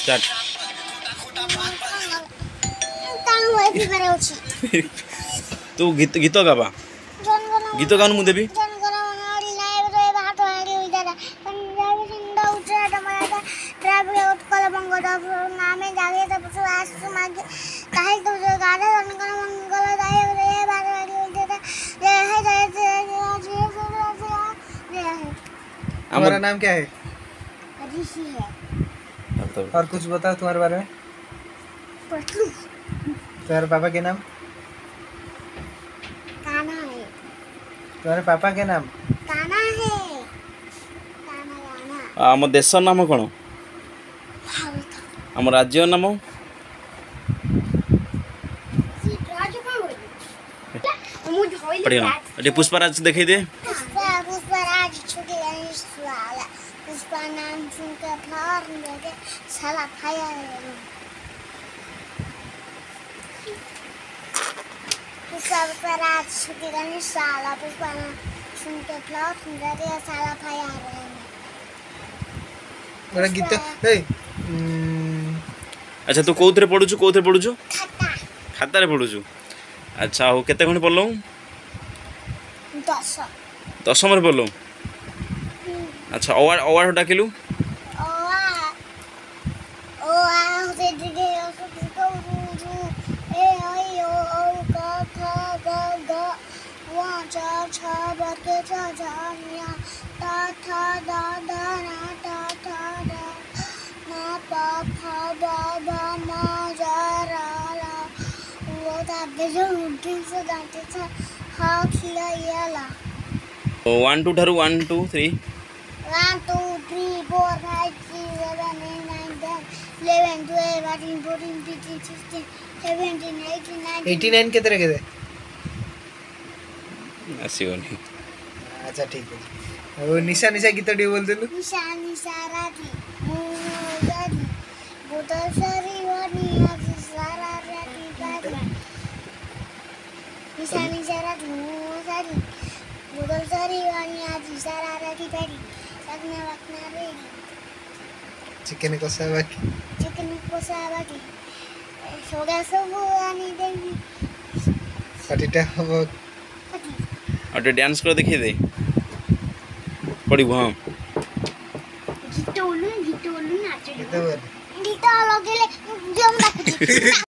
Start तू गीत गीत गावा गीत गाउन मु देबी हमारा नाम क्या है? ऋषि है। और कुछ बताओ तुम्हारे बारे में। तुम्हारे पापा के नाम? काना है। तुम्हारे पापा के नाम? काना है। काना काना। आम देश नाम कौन? भारत। आम राज्य नाम? राज्य कौन बोली? मुझे होइले पढ़ियो अटे पुष्पराज दिखाई दे। पुष्पराज छोटे वाला पुष्पा नाम सुनकर फ्लावर लगे साला फायर पुष्पराज छोटे गणेश साला पुष्पा नाम सुनकर फ्लावर लगे साला फायर मेरा गीत अच्छा तू कोथरे पढुछु खाता खाता रे पढुछु अच्छा हो केते खणी पढलौ 10 दशम रे पढलौ अच्छा अवार्ड अवार्ड डाकिलु होते दिगे उसको रू ए आई ओ क ख ग ग व च छ ब के छ झ ञ ट ठ ड ढ न ट ठ ड न प फ ब भ म ज र ल वो ता बेजो उठी से दांते छ ह खिया याला 1 2 ठारू 1 2 3 1 2 3 4 5 6 7 8 9 10 11 12 13 14 15 16 17 18 19 89 के तरह के थे। आसीबनी अच्छा ठीक है। वो निशा निशा गीत डी बोल देलु। निशा निशा राठी मुगरी बोतल सरी वनी आज सारा राठी बारी निशा निशा राठी मुगरी बोतल सरी वनी आज सारा राठी बारी लगना वकना रेडी चिकन कसा बाकी चिकन कोसा बाकी सोगा सब आनी देवी पार्टीटा हो अटे डांस कर देखि दे पडिबो हां गीत ओलु नाच गीत बोल गीत लगेले जो